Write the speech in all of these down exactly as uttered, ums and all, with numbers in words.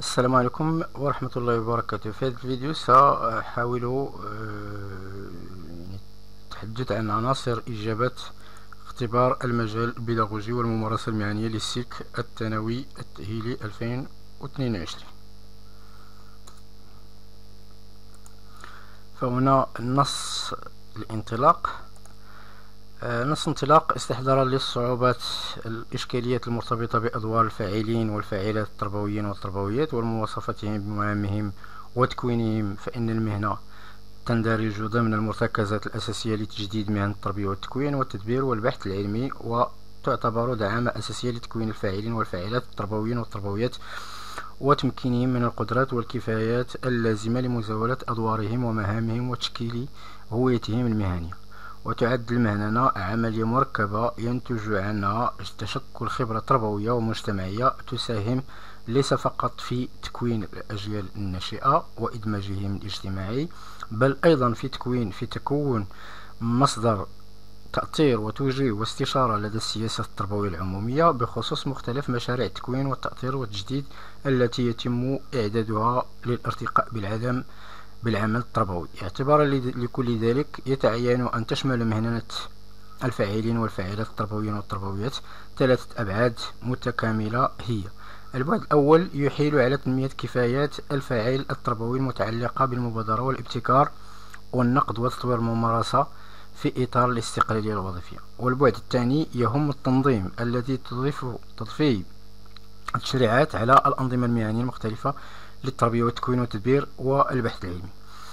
السلام عليكم ورحمة الله وبركاته. في هذا الفيديو سأحاول آه، يعني التحدث عن عناصر إجابة اختبار المجال البيداغوجي والممارسة المهنية للسلك الثانوي التأهيلي ألفين واثنين وعشرين. فهنا نص الانطلاق. آه، نص انطلاق استحضارا للصعوبات الإشكاليات المرتبطة بأدوار الفاعلين والفاعلات التربويين والتربويات ومواصفتهم بمهامهم وتكوينهم، فإن المهنة تندرج ضمن المرتكزات الأساسية لتجديد مهن التربية والتكوين والتدبير والبحث العلمي، وتعتبر دعامة أساسية لتكوين الفاعلين والفاعلات التربويين والتربويات وتمكينهم من القدرات والكفايات اللازمة لمزاولة أدوارهم ومهامهم وتشكيل هويتهم المهنية. وتعد المهنة عملية مركبة ينتج عنها تشكل خبرة تربوية ومجتمعية تساهم ليس فقط في تكوين الأجيال الناشئة وإدماجهم الاجتماعي، بل أيضا في تكوين في تكون مصدر تأثير وتوجيه واستشارة لدى السياسة التربوية العمومية بخصوص مختلف مشاريع التكوين والتأثير والتجديد التي يتم إعدادها للارتقاء بالعدم بالعمل التربوي. اعتبارا لكل ذلك يتعين أن تشمل مهنة الفاعلين والفاعلات التربويين والتربويات ثلاثة أبعاد متكاملة، هي: البعد الأول يحيل على تنمية كفايات الفاعل التربوي المتعلقة بالمبادرة والابتكار والنقد وتطوير الممارسة في إطار الاستقلالية الوظيفية. والبعد الثاني يهم التنظيم الذي تضيف تضفي التشريعات على الأنظمة المهنية المختلفة للتربية والتكوين والتدبير والبحث العلمي.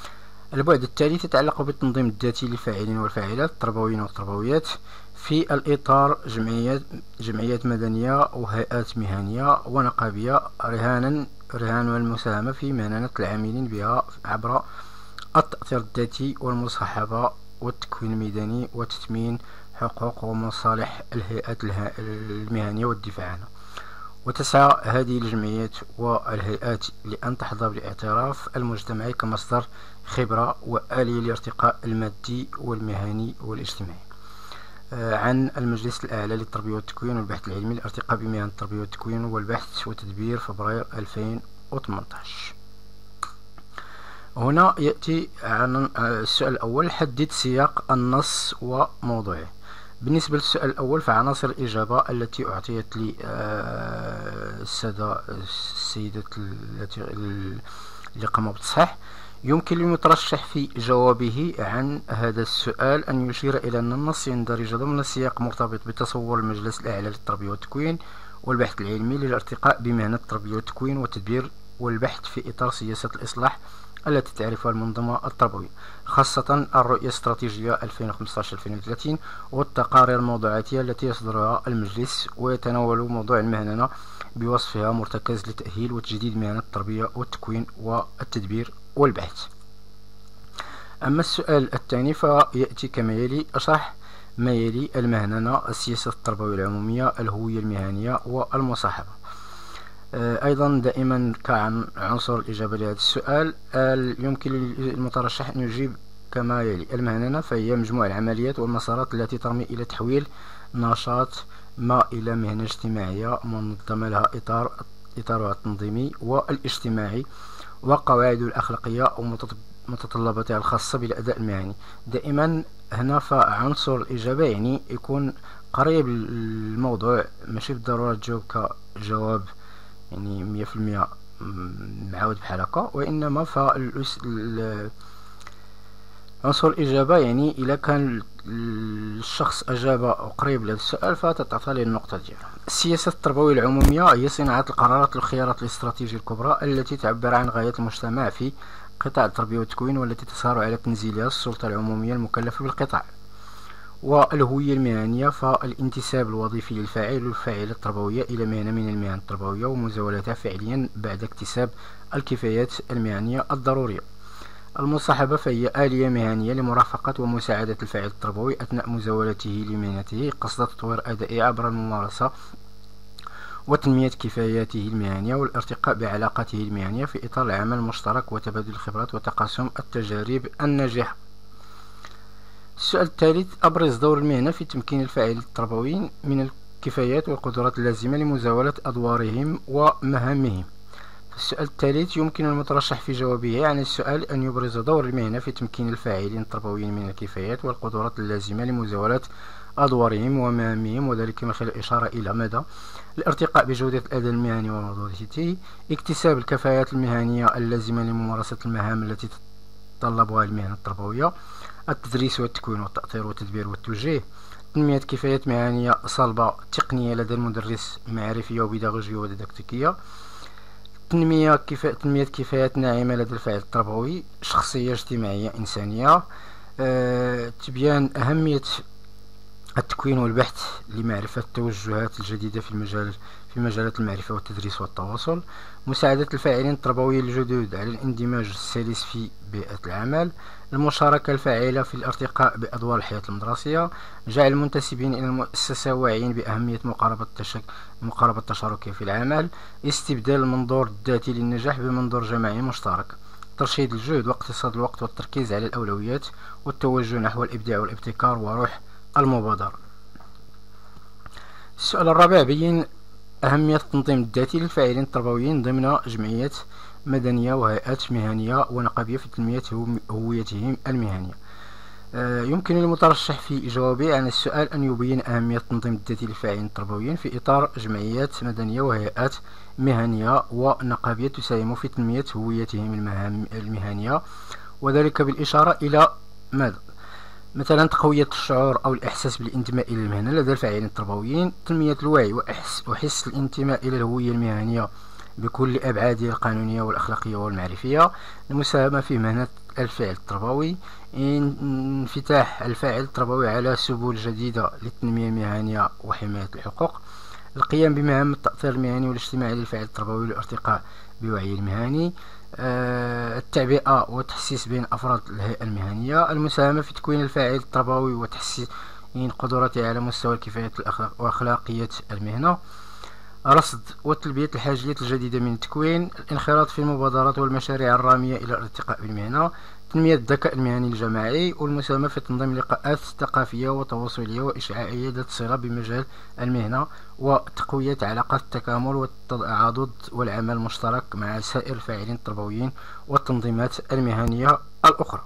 البعد الثالث يتعلق بالتنظيم الذاتي للفاعلين والفاعلات التربويين والتربويات في الإطار جمعيات جمعيات مدنية وهيئات مهنية ونقابية، رهانا رهان المساهمة في مهنة العاملين بها عبر التأثير الذاتي والمصاحبة والتكوين الميداني وتثمين حقوق ومصالح الهيئات المهنية والدفاع عنها. وتسعى هذه الجمعيات والهيئات لأن تحظى بالاعتراف المجتمعي كمصدر خبرة وآلية للارتقاء المادي والمهني والاجتماعي. آه عن المجلس الأعلى للتربية والتكوين والبحث العلمي الارتقاء بمهن التربية والتكوين والبحث وتدبير، فبراير ألفين وثمانية عشر. هنا يأتي عن السؤال الأول: حدد سياق النص وموضوعه. بالنسبة للسؤال الأول فعناصر الإجابة التي أعطيت لي السادة السيدات التي اللي قاموا بالتصحيح، يمكن للمترشح في جوابه عن هذا السؤال أن يشير إلى أن النص يندرج ضمن سياق مرتبط بتصور المجلس الأعلى للتربية والتكوين والبحث العلمي للارتقاء بمهنة التربية والتكوين والتدبير والبحث في إطار سياسة الإصلاح التي تعرفها المنظمة التربوية، خاصة الرؤية الاستراتيجية ألفين وخمسطاش ألفين وثلاثين والتقارير الموضوعاتية التي يصدرها المجلس، ويتناول موضوع المهنة بوصفها مرتكز لتأهيل وتجديد مهنة التربية والتكوين والتدبير والبحث. أما السؤال الثاني فيأتي كما يلي: أشرح ما يلي المهنة، السياسة التربوية العمومية، الهوية المهنية والمصاحبة. أيضا دائما كعنصر الإجابة لهذا السؤال يمكن للمترشح أن يجيب كما يلي: المهنة فهي مجموع العمليات والمسارات التي ترمي إلى تحويل نشاط ما إلى مهنة اجتماعية منظمة لها إطار إطارها التنظيمي والاجتماعي وقواعده الأخلاقية ومتطلباتها الخاصة بالأداء المهني. دائما هنا فعنصر الإجابة يعني يكون قريب للموضوع، ماشي بالضرورة تجاوب كجواب يعني مية في المية معاود بحال هكا، وإنما فعنصر الإجابة يعني إذا كان الشخص أجاب قريب لهذا السؤال فتتعطى له النقطة ديالو. السياسة التربوية العمومية هي صناعة القرارات والخيارات الاستراتيجية الكبرى التي تعبر عن غايات المجتمع في قطاع التربية والتكوين والتي تسهر على تنزيلها السلطة العمومية المكلفة بالقطاع. والهوية المهنية فالانتساب الوظيفي للفاعل والفاعلة التربوية إلى مهنة من المهن التربوية ومزاولتها فعليا بعد اكتساب الكفايات المهنية الضرورية. المصاحبة فهي آلية مهنية لمرافقة ومساعدة الفاعل التربوي أثناء مزاولته لمهنته قصد تطوير أدائه عبر الممارسة وتنمية كفاياته المهنية والارتقاء بعلاقاته المهنية في إطار العمل المشترك وتبادل الخبرات وتقاسم التجارب الناجحة. السؤال الثالث: أبرز دور المهنة في تمكين الفاعل التربوي من الكفايات والقدرات اللازمة لمزاولة أدوارهم ومهامهم. السؤال الثالث: يمكن المترشح في جوابه عن السؤال أن يبرز دور المهنة في تمكين الفاعلين التربويين من الكفايات والقدرات اللازمة لمزاولة أدوارهم ومهامهم، وذلك من خلال الإشارة إلى مدى الارتقاء بجودة الأداء المهني ومردوده، اكتساب الكفاءات المهنية اللازمة لممارسة المهام التي تتطلبها المهنة التربوية، التدريس والتكوين والتأطير والتدبير والتوجيه، تنمية كفايات مهنية صلبة تقنية لدى المدرس، معرفية وبيداغوجية وديداكتيكية، تنمية كفا... تنمية كفايات ناعمة لدى الفاعل التربوي، شخصية اجتماعية إنسانية، أه... تبيان أهمية التكوين والبحث لمعرفة التوجهات الجديدة في المجال في مجالات المعرفة والتدريس والتواصل، مساعدة الفاعلين التربويين الجدد على الاندماج السلس في بيئة العمل، المشاركة الفاعلة في الارتقاء بأدوار الحياة المدرسية، جعل المنتسبين إلى المؤسسة واعيين بأهمية مقاربة التشك... مقاربة التشاركية في العمل، استبدال المنظور الذاتي للنجاح بمنظور جماعي مشترك، ترشيد الجهد واقتصاد الوقت والتركيز على الأولويات والتوجه نحو الإبداع والابتكار وروح المبادرة. السؤال الرابع: بين أهمية التنظيم الذاتي للفاعلين التربويين ضمن جمعيات مدنية وهيئات مهنية ونقابية في تنمية هويتهم المهنية. آه يمكن للمترشح في جوابه عن السؤال أن يبين أهمية التنظيم الذاتي للفاعلين التربويين في إطار جمعيات مدنية وهيئات مهنية ونقابية تساهم في تنمية هويتهم المهنية، وذلك بالإشارة إلى ماذا؟ مثلا تقوية الشعور أو الإحساس بالانتماء إلى المهنة لدى الفاعلين التربويين، تنمية الوعي وإحس وحس الانتماء إلى الهوية المهنية بكل أبعادها القانونية والأخلاقية والمعرفية، المساهمة في مهنة الفاعل التربوي، انفتاح الفاعل التربوي على سبل جديدة للتنمية المهنية وحماية الحقوق، القيام بمهام التأطير المهني والاجتماعي للفاعل التربوي والارتقاء بوعيه المهني، التعبئة والتحسيس بين أفراد الهيئة المهنية، المساهمة في تكوين الفاعل التربوي وتحسين قدراته على مستوى الكفاية وأخلاقية المهنة، رصد وتلبية الحاجيات الجديدة من التكوين، الانخراط في المبادرات والمشاريع الرامية إلى الارتقاء بالمهنة، تنمية الذكاء المهني الجماعي، والمساهمة في تنظيم لقاءات ثقافية وتواصلية وإشعاعية ذات صلة بمجال المهنة، وتقوية علاقات التكامل والتعاضد والعمل المشترك مع سائر الفاعلين التربويين والتنظيمات المهنية الأخرى.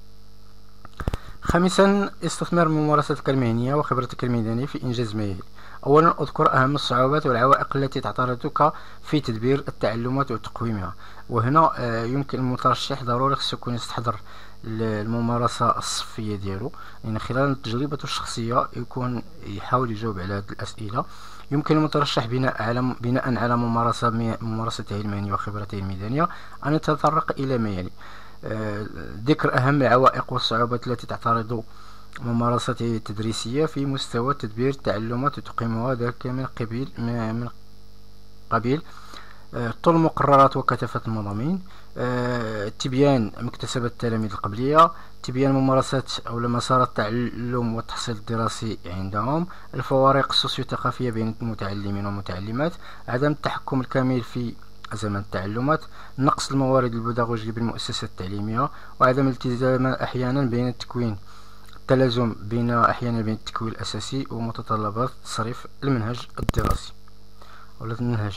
خامسا: استثمار ممارستك المهنية وخبرتك الميدانية في إنجاز ما يلي. أولا، أذكر أهم الصعوبات والعوائق التي تعترضك في تدبير التعلمات وتقويمها، وهنا يمكن المترشح ضروري خصو يكون يستحضر الممارسة الصفية ديالو، يعني خلال تجربته الشخصية يكون يحاول يجاوب على هذه الأسئلة. يمكن المترشح بناء على بناء على ممارسة ممارسته المهنية وخبرته الميدانية أن يتطرق إلى ما يلي: ذكر أهم العوائق والصعوبات التي تعترض ممارسته التدريسية في مستوى تدبير التعلمات وتقييمها، ذلك من قبيل من قبيل طول المقررات وكثافة المضامين، تبيان مكتسبات التلاميذ القبلية، تبيان ممارسات أو مسار التعلم والتحصيل الدراسي عندهم، الفوارق السوسيو-ثقافية بين المتعلمين والمتعلمات، عدم التحكم الكامل في زمن التعلمات، نقص الموارد البيداغوجية بالمؤسسات التعليمية، وعدم الالتزام أحيانا بين التكوين التلازم بين أحيانا بين التكوين الأساسي ومتطلبات تصريف المنهج الدراسي ولا المنهج.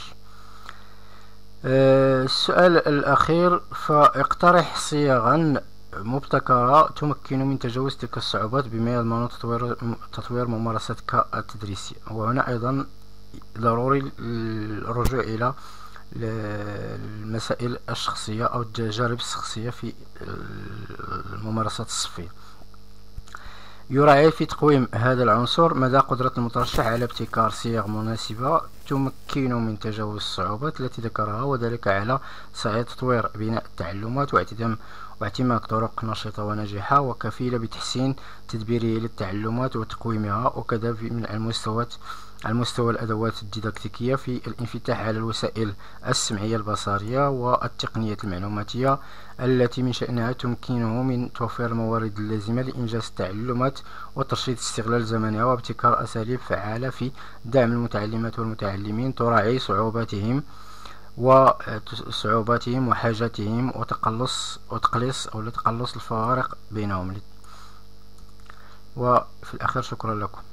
أه السؤال الأخير: فاقترح صياغا مبتكرة تمكن من تجاوز تلك الصعوبات بما يضمن تطوير تطوير ممارستك التدريسية. وهنا أيضا ضروري الرجوع إلى المسائل الشخصية أو التجارب الشخصية في الممارسات الصفية. يراعي في تقويم هذا العنصر مدى قدرة المترشح على ابتكار صيغ مناسبة تمكن من تجاوز الصعوبات التي ذكرها، وذلك على صعيد تطوير بناء التعلمات واعتماد واعتماد طرق نشطة وناجحة وكفيلة بتحسين تدبيره للتعلمات وتقويمها، وكذا من المستوى المستوى الأدوات الديداكتيكية في الانفتاح على الوسائل السمعية البصرية والتقنية المعلوماتية التي من شأنها تمكنه من توفير الموارد اللازمة لإنجاز التعلمات وترشيد استغلال زمنها وابتكار أساليب فعالة في دعم المتعلمات والمتعلمين تراعي صعوباتهم وصعوباتهم وحاجاتهم وتقلص وتقليص أو تقلص الفوارق بينهم. وفي الأخير شكرا لكم.